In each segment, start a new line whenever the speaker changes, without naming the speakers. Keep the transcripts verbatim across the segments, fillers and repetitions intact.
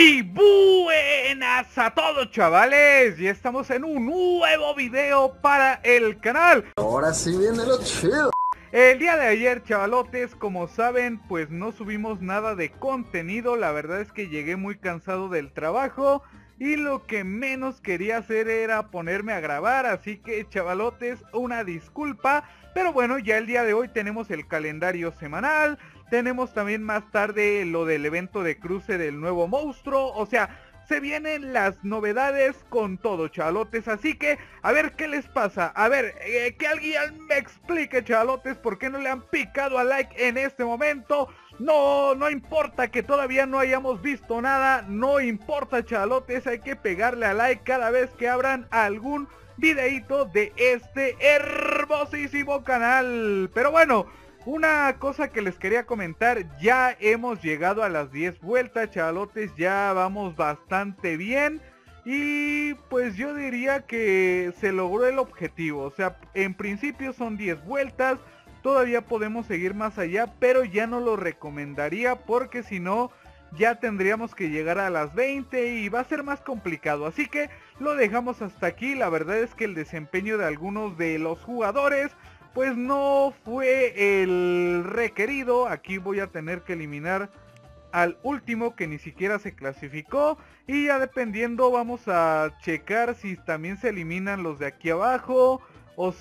Y buenas a todos, chavales, y estamos en un nuevo video para el canal.
Ahora sí viene lo chido.
El día de ayer, chavalotes, como saben, pues no subimos nada de contenido. La verdad es que llegué muy cansado del trabajo y lo que menos quería hacer era ponerme a grabar. Así que, chavalotes, una disculpa. Pero bueno, ya el día de hoy tenemos el calendario semanal. Tenemos también más tarde lo del evento de cruce del nuevo monstruo. O sea, se vienen las novedades con todo, chavalotes. Así que, a ver qué les pasa. A ver, eh, que alguien me explique, chavalotes, por qué no le han picado a like en este momento. No, no importa que todavía no hayamos visto nada. No importa, chavalotes, hay que pegarle a like cada vez que abran algún videíto de este hermosísimo canal. Pero bueno, una cosa que les quería comentar, ya hemos llegado a las diez vueltas, chavalotes, ya vamos bastante bien. Y pues yo diría que se logró el objetivo, o sea, en principio son diez vueltas, todavía podemos seguir más allá, pero ya no lo recomendaría porque si no, ya tendríamos que llegar a las veinte y va a ser más complicado. Así que lo dejamos hasta aquí. La verdad es que el desempeño de algunos de los jugadores pues no fue el requerido. Aquí voy a tener que eliminar al último que ni siquiera se clasificó. Y ya dependiendo vamos a checar si también se eliminan los de aquí abajo, o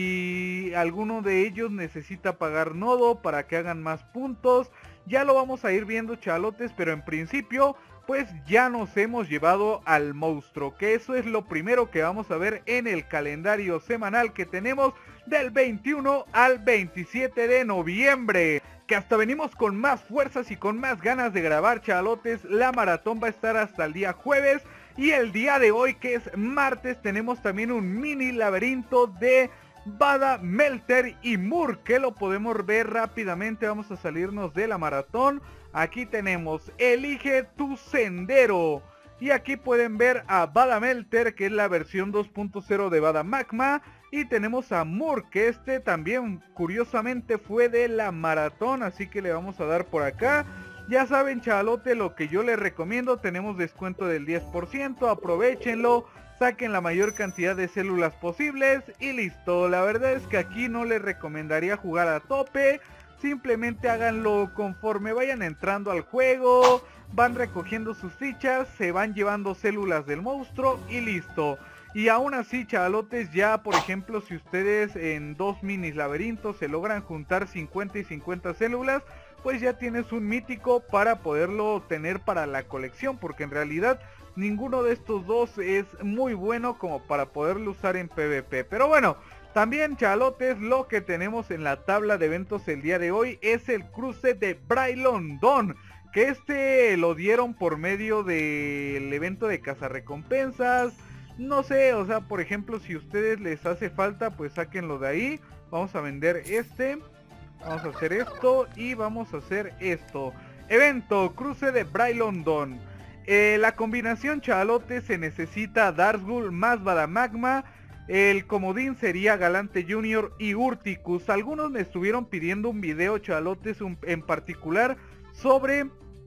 si alguno de ellos necesita pagar nodo para que hagan más puntos. Ya lo vamos a ir viendo, chalotes, pero en principio pues ya nos hemos llevado al monstruo, que eso es lo primero que vamos a ver en el calendario semanal que tenemos del veintiuno al veintisiete de noviembre. Que hasta venimos con más fuerzas y con más ganas de grabar, chavalotes. La maratón va a estar hasta el día jueves. Y el día de hoy, que es martes, tenemos también un mini laberinto de Vada, Melter y Murk, que lo podemos ver rápidamente. Vamos a salirnos de la maratón. Aquí tenemos Elige tu sendero. Y aquí pueden ver a Vada Melter, que es la versión dos punto cero de Vada Magma. Y tenemos a Murk, que este también curiosamente fue de la maratón, así que le vamos a dar por acá. Ya saben, chavalote, lo que yo les recomiendo, tenemos descuento del diez por ciento, aprovechenlo, saquen la mayor cantidad de células posibles y listo. La verdad es que aquí no les recomendaría jugar a tope, simplemente háganlo conforme vayan entrando al juego, van recogiendo sus fichas, se van llevando células del monstruo y listo. Y aún así, chavalotes, ya por ejemplo, si ustedes en dos minis laberintos se logran juntar cincuenta y cincuenta células, pues ya tienes un mítico para poderlo tener para la colección, porque en realidad ninguno de estos dos es muy bueno como para poderlo usar en PvP. Pero bueno, también, chavalotes, lo que tenemos en la tabla de eventos el día de hoy es el cruce de Braylon Dawn, que este lo dieron por medio del evento de cazarrecompensas. No sé, o sea, por ejemplo, si a ustedes les hace falta, pues sáquenlo de ahí. Vamos a vender este. Vamos a hacer esto y vamos a hacer esto. Evento, cruce de Braylon Dawn. Eh, la combinación, chavalote, se necesita Darkgul más Vada Magma. El comodín sería Galante Junior y Urticus. Algunos me estuvieron pidiendo un video, chavalotes, un, en particular sobre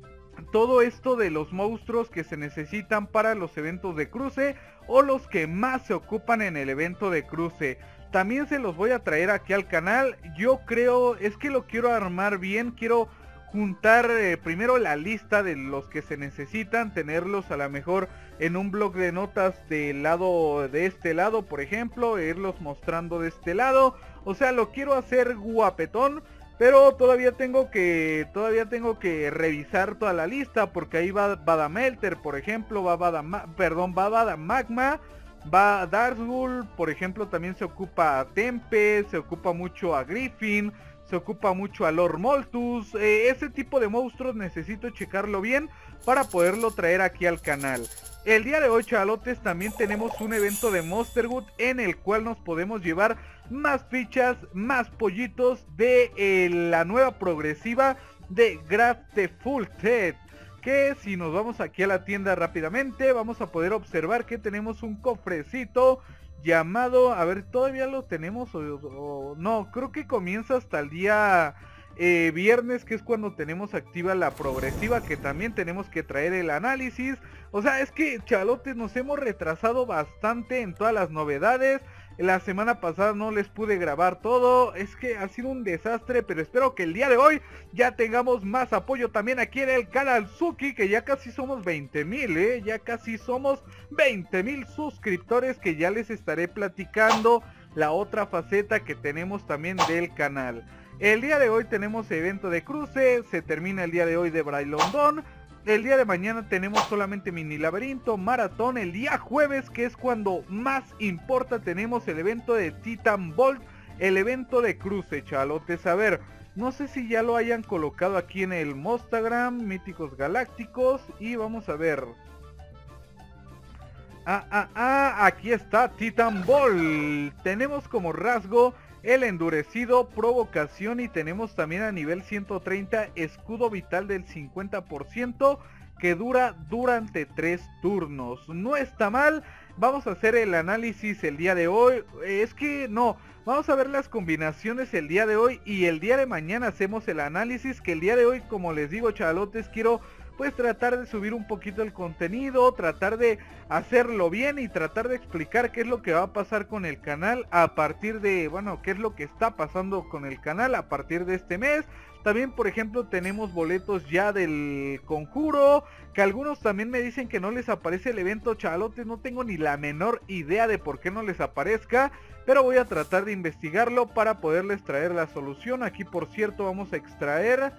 todo esto de los monstruos que se necesitan para los eventos de cruce o los que más se ocupan en el evento de cruce. También se los voy a traer aquí al canal. Yo creo, es que lo quiero armar bien, quiero juntar eh, primero la lista de los que se necesitan, tenerlos a lo mejor en un blog de notas del lado de este lado, por ejemplo, e irlos mostrando de este lado. O sea, lo quiero hacer guapetón. Pero todavía tengo que todavía tengo que revisar toda la lista, porque ahí va Vada Melter, por ejemplo, va Vada, perdón, va Vada Magma, va Darkgul, por ejemplo, también se ocupa a Tempe, se ocupa mucho a Griffin, se ocupa mucho a Lord Moltus. Eh, ese tipo de monstruos necesito checarlo bien para poderlo traer aquí al canal. El día de hoy, chavalotes, también tenemos un evento de Monsterwood en el cual nos podemos llevar más fichas, más pollitos de eh, la nueva progresiva de Graf the Full Set. Que si nos vamos aquí a la tienda rápidamente, vamos a poder observar que tenemos un cofrecito llamado, a ver, todavía lo tenemos o, o no, creo que comienza hasta el día eh, viernes, que es cuando tenemos activa la progresiva, que también tenemos que traer el análisis. O sea, es que chavalotes, nos hemos retrasado bastante en todas las novedades. La semana pasada no les pude grabar todo, es que ha sido un desastre, pero espero que el día de hoy ya tengamos más apoyo también aquí en el canal Suki, que ya casi somos veinte mil, eh, ya casi somos veinte mil suscriptores, que ya les estaré platicando la otra faceta que tenemos también del canal. El día de hoy tenemos evento de cruce, se termina el día de hoy de Brailondón. El día de mañana tenemos solamente mini laberinto, maratón. El día jueves, que es cuando más importa, tenemos el evento de Titan Bolt, el evento de cruce, chalotes. A ver, no sé si ya lo hayan colocado aquí en el Mostagram, Míticos Galácticos, y vamos a ver. Ah, ah, ah, aquí está Titan Bolt. Tenemos como rasgo el endurecido, provocación, y tenemos también a nivel ciento treinta escudo vital del cincuenta por ciento que dura durante tres turnos. No está mal. Vamos a hacer el análisis el día de hoy. Es que no, vamos a ver las combinaciones el día de hoy y el día de mañana hacemos el análisis, que el día de hoy, como les digo, chavalotes, quiero pues tratar de subir un poquito el contenido, tratar de hacerlo bien y tratar de explicar qué es lo que va a pasar con el canal a partir de, bueno, qué es lo que está pasando con el canal a partir de este mes. También, por ejemplo, tenemos boletos ya del conjuro, que algunos también me dicen que no les aparece el evento, chavalotes. No tengo ni la menor idea de por qué no les aparezca, pero voy a tratar de investigarlo para poderles traer la solución. Aquí, por cierto, vamos a extraer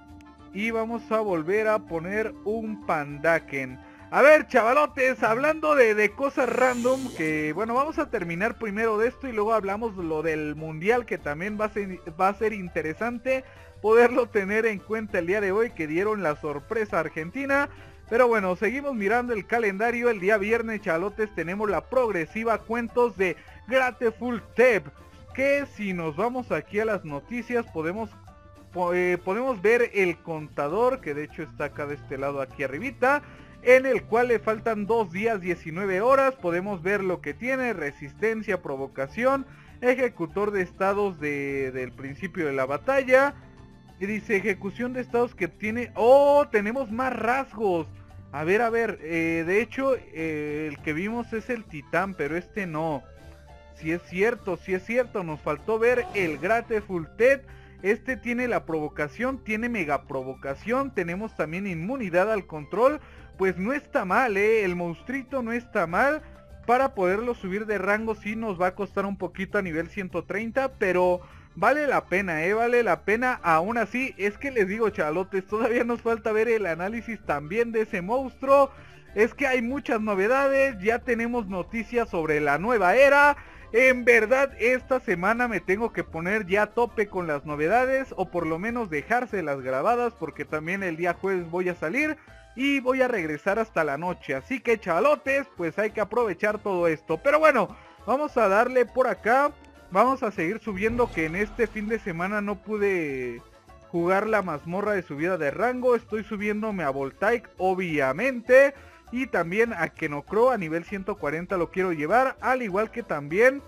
y vamos a volver a poner un Pandaken. A ver, chavalotes, hablando de, de cosas random, que bueno, vamos a terminar primero de esto y luego hablamos lo del mundial, que también va a ser, va a ser interesante poderlo tener en cuenta el día de hoy, que dieron la sorpresa a Argentina. Pero bueno, seguimos mirando el calendario. El día viernes, chavalotes, tenemos la progresiva cuentos de Grateful Dead, que si nos vamos aquí a las noticias podemos Eh, podemos ver el contador, que de hecho está acá de este lado, aquí arribita, en el cual le faltan dos días diecinueve horas. Podemos ver lo que tiene: resistencia, provocación, ejecutor de estados de, del principio de la batalla, y dice ejecución de estados que tiene. Oh, tenemos más rasgos. A ver, a ver, eh, de hecho eh, el que vimos es el titán, pero este no. Si es cierto, si es cierto, nos faltó ver el Grateful Dead. Este tiene la provocación, tiene mega provocación, tenemos también inmunidad al control. Pues no está mal, eh, el monstruito no está mal. Para poderlo subir de rango sí nos va a costar un poquito a nivel ciento treinta, pero vale la pena, eh, vale la pena. Aún así, es que les digo, chavalotes, todavía nos falta ver el análisis también de ese monstruo. Es que hay muchas novedades, ya tenemos noticias sobre la nueva era. En verdad, esta semana me tengo que poner ya a tope con las novedades, o por lo menos dejárselas grabadas, porque también el día jueves voy a salir y voy a regresar hasta la noche. Así que, chavalotes, pues hay que aprovechar todo esto. Pero bueno, vamos a darle por acá. Vamos a seguir subiendo, que en este fin de semana no pude jugar la mazmorra de subida de rango. Estoy subiéndome a Voltaic, obviamente. Y también a Kenocro a nivel ciento cuarenta lo quiero llevar. Al igual que también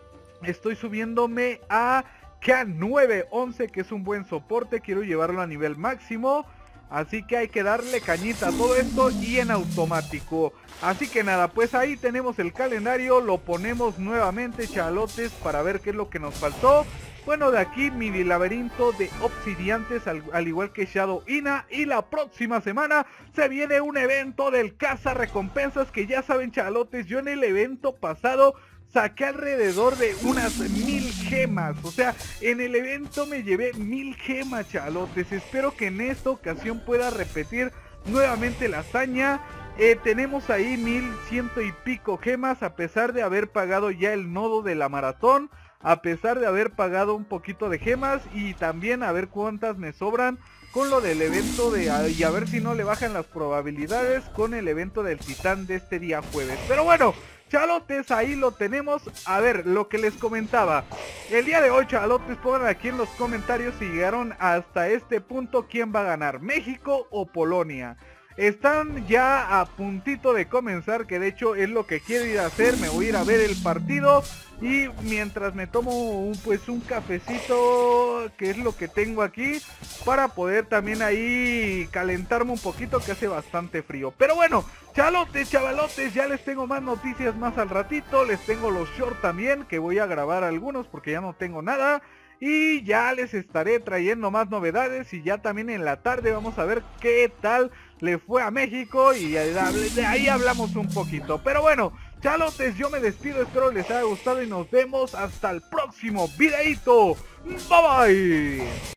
estoy subiéndome a K nueve once, que es un buen soporte. Quiero llevarlo a nivel máximo. Así que hay que darle cañita a todo esto y en automático. Así que nada, pues ahí tenemos el calendario. Lo ponemos nuevamente, chalotes, para ver qué es lo que nos faltó. Bueno, de aquí mini laberinto de obsidiantes, al, al igual que Shadow Ina. Y la próxima semana se viene un evento del caza recompensas, que ya saben, chalotes, yo en el evento pasado saqué alrededor de unas mil gemas. O sea, en el evento me llevé mil gemas, chalotes. Espero que en esta ocasión pueda repetir nuevamente la hazaña. Eh, tenemos ahí mil ciento y pico gemas, a pesar de haber pagado ya el nodo de la maratón, a pesar de haber pagado un poquito de gemas, y también a ver cuántas me sobran con lo del evento de, y a ver si no le bajan las probabilidades con el evento del titán de este día jueves. Pero bueno, chalotes, ahí lo tenemos. A ver, lo que les comentaba el día de hoy, chalotes, pongan aquí en los comentarios si llegaron hasta este punto quién va a ganar, México o Polonia. están ya a puntito de comenzar, que de hecho es lo que quiero ir a hacer. Me voy a ir a ver el partido y mientras me tomo un, pues un cafecito, que es lo que tengo aquí, para poder también ahí calentarme un poquito, que hace bastante frío. Pero bueno, chalotes, chavalotes, ya les tengo más noticias más al ratito. Les tengo los shorts también, que voy a grabar algunos porque ya no tengo nada. Y ya les estaré trayendo más novedades. Y ya también en la tarde vamos a ver qué tal le fue a México. Y de ahí hablamos un poquito. Pero bueno, chalotes, yo me despido. Espero les haya gustado y nos vemos hasta el próximo videito. Bye bye.